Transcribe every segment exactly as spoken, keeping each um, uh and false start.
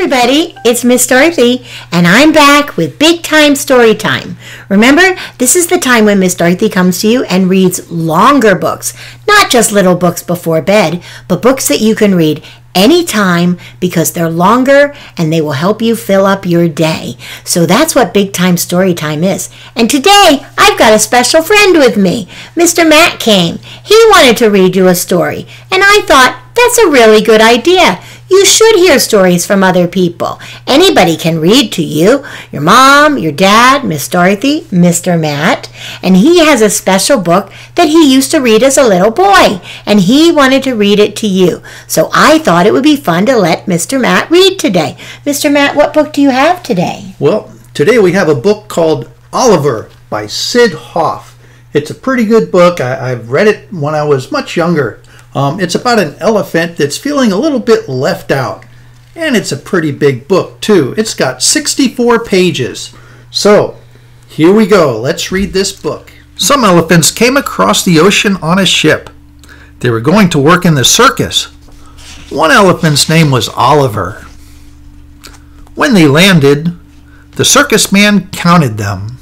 everybody, it's Miss Dorothy, and I'm back with Big Time Story Time. Remember, this is the time when Miss Dorothy comes to you and reads longer books, not just little books before bed, but books that you can read anytime because they're longer and they will help you fill up your day. So that's what Big Time Story Time is. And today, I've got a special friend with me. Mister Matt came. He wanted to read you a story, and I thought, that's a really good idea. You should hear stories from other people. Anybody can read to you. Your mom, your dad, Miss Dorothy, Mister Matt. And he has a special book that he used to read as a little boy. And he wanted to read it to you. So I thought it would be fun to let Mister Matt read today. Mister Matt, what book do you have today? Well, today we have a book called Oliver by Syd Hoff. It's a pretty good book. I, I've read it when I was much younger. Um, it's about an elephant that's feeling a little bit left out. And it's a pretty big book, too. It's got sixty-four pages. So, here we go. Let's read this book. Some elephants came across the ocean on a ship. They were going to work in the circus. One elephant's name was Oliver. When they landed, the circus man counted them.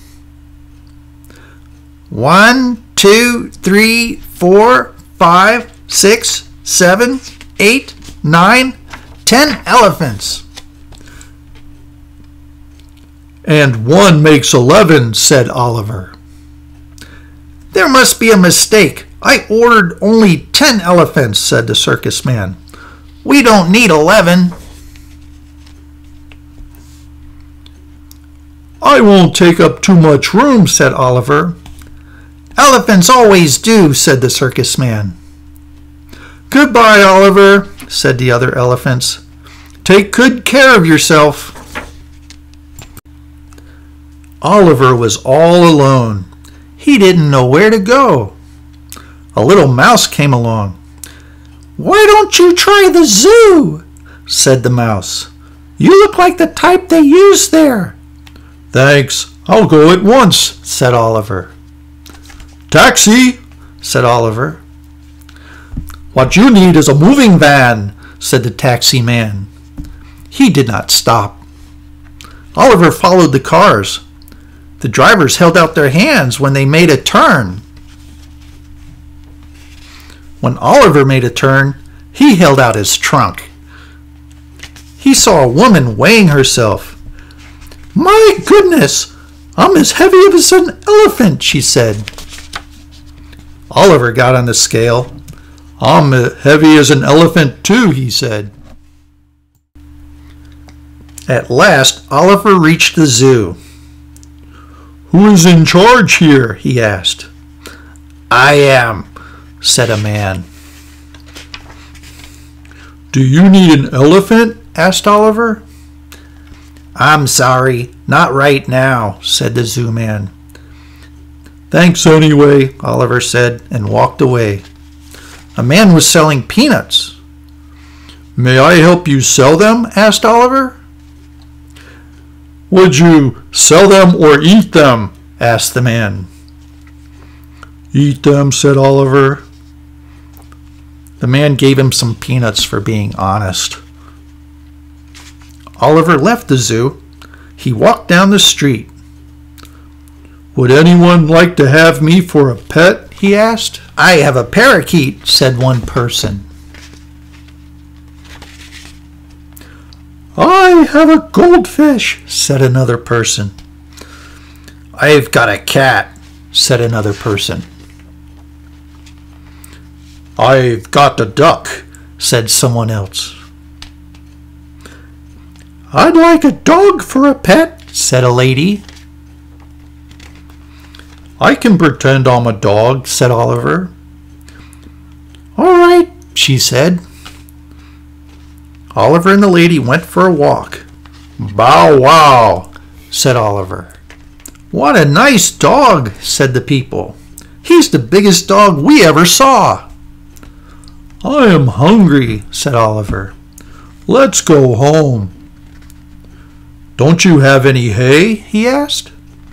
One, two, three, four, five, six, seven, eight, nine, ten elephants. And one makes eleven, said Oliver. There must be a mistake. I ordered only ten elephants, said the circus man. We don't need eleven. I won't take up too much room, said Oliver. Elephants always do, said the circus man. Goodbye, Oliver, said the other elephants. Take good care of yourself. Oliver was all alone. He didn't know where to go. A little mouse came along. Why don't you try the zoo? Said the mouse. You look like the type they use there. Thanks, I'll go at once, said Oliver. Taxi, said Oliver. What you need is a moving van, said the taxi man. He did not stop. Oliver followed the cars. The drivers held out their hands when they made a turn. When Oliver made a turn, he held out his trunk. He saw a woman weighing herself. My goodness, I'm as heavy as an elephant, she said. Oliver got on the scale. I'm as heavy as an elephant too, he said. At last, Oliver reached the zoo. Who is in charge here? He asked. I am, said a man. Do you need an elephant? Asked Oliver. I'm sorry, not right now, said the zoo man. Thanks anyway, Oliver said, and walked away. A man was selling peanuts. May I help you sell them? Asked Oliver. Would you sell them or eat them? Asked the man. Eat them, said Oliver. The man gave him some peanuts for being honest. Oliver left the zoo. He walked down the street. Would anyone like to have me for a pet? He asked. I have a parakeet, said one person. I have a goldfish, said another person. I've got a cat, said another person. I've got a duck, said someone else. I'd like a dog for a pet, said a lady. I can pretend I'm a dog, said Oliver. All right, she said. Oliver and the lady went for a walk. Bow wow, said Oliver. What a nice dog, said the people. He's the biggest dog we ever saw. I am hungry, said Oliver. Let's go home. Don't you have any hay? He asked.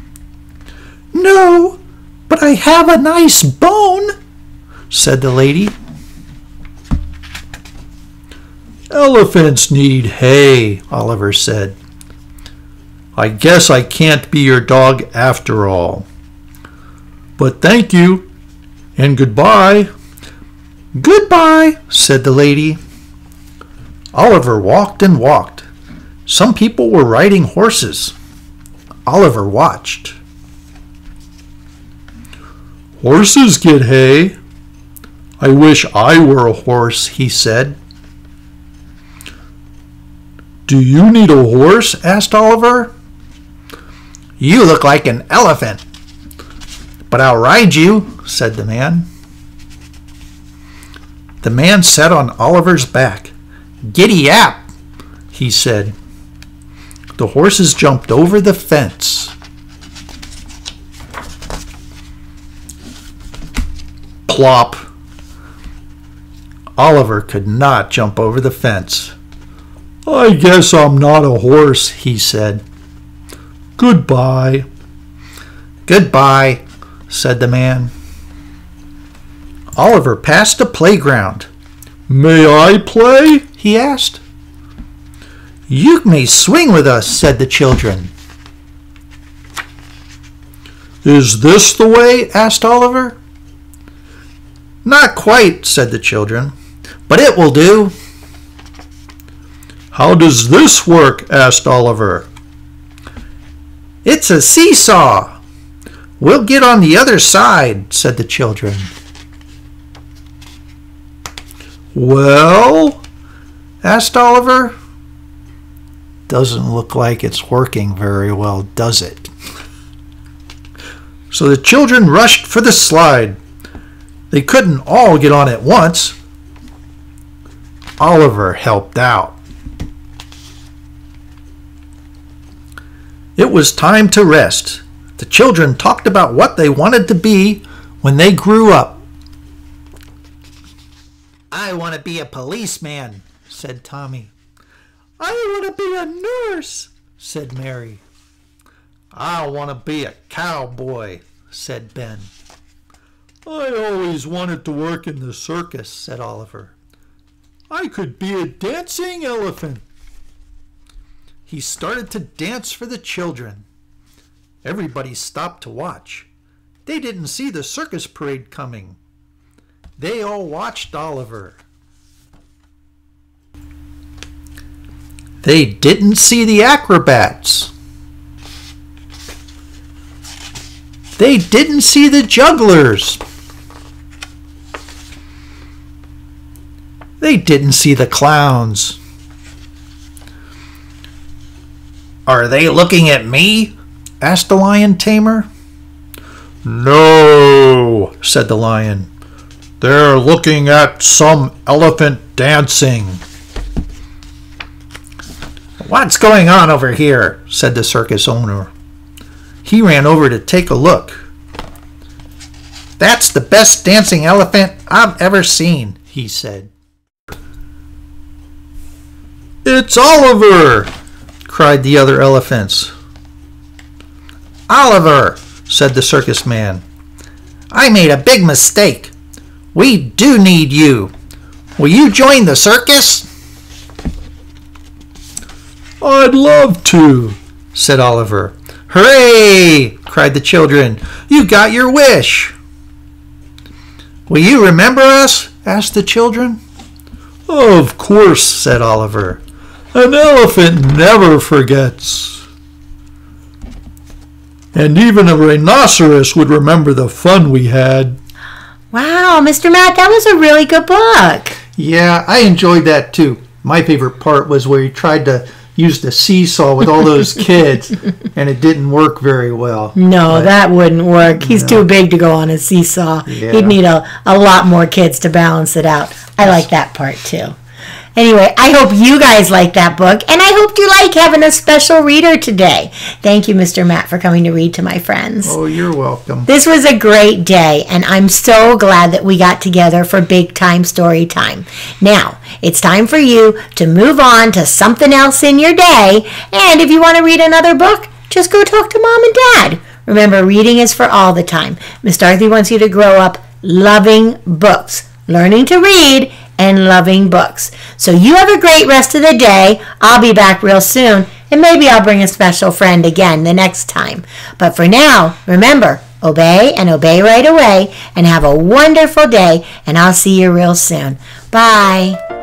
No, but I have a nice bone, said the lady. Elephants need hay, Oliver said. I guess I can't be your dog after all. But thank you, and goodbye. Goodbye, said the lady. Oliver walked and walked. Some people were riding horses. Oliver watched. Horses get hay. I wish I were a horse, he said. Do you need a horse? Asked Oliver. You look like an elephant. But I'll ride you, said the man. The man sat on Oliver's back. Giddy up, he said. The horses jumped over the fence. Plop. Oliver could not jump over the fence. I guess I'm not a horse, he said. Goodbye. Goodbye, said the man. Oliver passed a playground. May I play? He asked. You may swing with us, said the children. Is this the way? Asked Oliver. Not quite, said the children, but it will do. How does this work? Asked Oliver. It's a seesaw. We'll get on the other side, said the children. Well, asked Oliver. Doesn't look like it's working very well, does it? So the children rushed for the slide. They couldn't all get on at once. Oliver helped out. It was time to rest. The children talked about what they wanted to be when they grew up. I want to be a policeman, said Tommy. I want to be a nurse, said Mary. I want to be a cowboy, said Ben. I always wanted to work in the circus, said Oliver. I could be a dancing elephant. He started to dance for the children. Everybody stopped to watch. They didn't see the circus parade coming. They all watched Oliver. They didn't see the acrobats. They didn't see the jugglers. They didn't see the clowns. Are they looking at me? Asked the lion tamer. No, said the lion. They're looking at some elephant dancing. What's going on over here? Said the circus owner. He ran over to take a look. That's the best dancing elephant I've ever seen, he said. It's Oliver, cried the other elephants. Oliver, said the circus man. I made a big mistake. We do need you. Will you join the circus? I'd love to, said Oliver. Hooray! Cried the children. You got your wish. Will you remember us? Asked the children. Of course, said Oliver. An elephant never forgets. And even a rhinoceros would remember the fun we had. Wow, Mister Matt, that was a really good book. Yeah, I enjoyed that too. My favorite part was where he tried to use the seesaw with all those kids, and it didn't work very well. No, but, that wouldn't work. He's no. too big to go on a seesaw. Yeah. He'd need a, a lot more kids to balance it out. I like that part too. Anyway, I hope you guys like that book, and I hope you like having a special reader today. Thank you, Mister Matt, for coming to read to my friends. Oh, you're welcome. This was a great day, and I'm so glad that we got together for Big Time Story Time. Now, it's time for you to move on to something else in your day, and if you want to read another book, just go talk to Mom and Dad. Remember, reading is for all the time. Miss Dorothy wants you to grow up loving books, learning to read, and loving books. So you have a great rest of the day. I'll be back real soon, and maybe I'll bring a special friend again the next time. But for now, remember, obey and obey right away, and have a wonderful day, and I'll see you real soon. Bye.